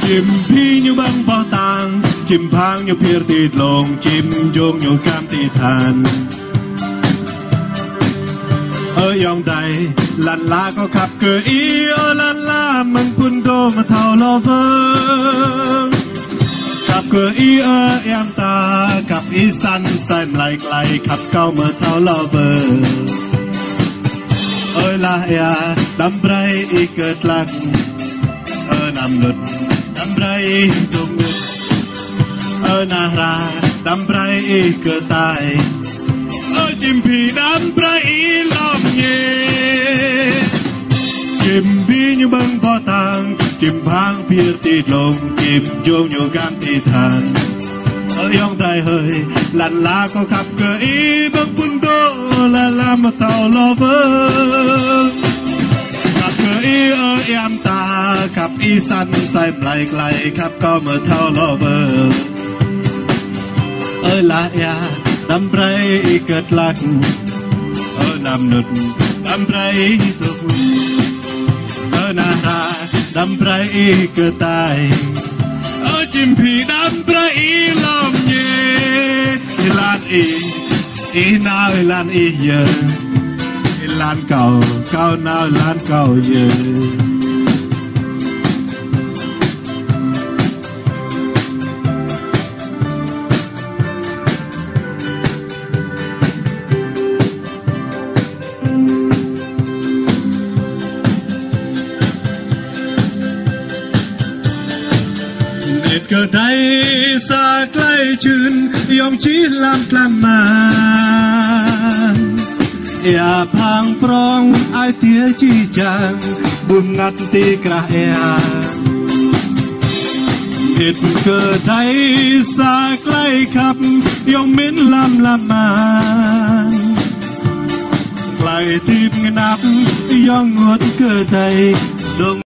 chim phi như băng bao tàng chim phang như phiêu tịt lồng chim chuông như cam tịt than ở dòng đầy lăn lá có khắp cửa ý ở lăn lá mừng phun tô mà thao lo vơ khắp cửa ý ở em ta khắp ý săn xem lại lại khắp cao mà thao lo vơ ơi là ya đâm bray ý cất lạc ở nằm lụt đâm bray ý tung ngực ở nà ra đâm bray ý cất tai ở chim phi đâm bray ý lòng nhẹ chim phi như băng bò tàng chim phang phiêu tịt lồng chim chuông nhổ cam tịt than ở dòng tay hơi lăn lá có khắp cửa ý băng phun tô là làm mà tàu lo vơ khắp cửa ý ở em ta khắp ý săn xem lại lại khắp có mà tàu lo vơ ơi là ya đâm bray ý cất lạc ở nằm nụt đâm bray ý thuộc ở nà ra đâm bray ý cất tai ở chim phi đâm bray ý lòng nhẹ lan ý nào lan ý giờ lan cầu cao nào lan cầu giờ cơ thấy xaใกล้ ชื่น ยอมชี้ลำกล้ำมาอย่าพังปรองไอเตียจีจังบุญงัดตีกระเอียเหตุเกิดไทยสาใกล้ครับยอมมิ้นลำละมานไกลทีมงับยองงดเกิดไทย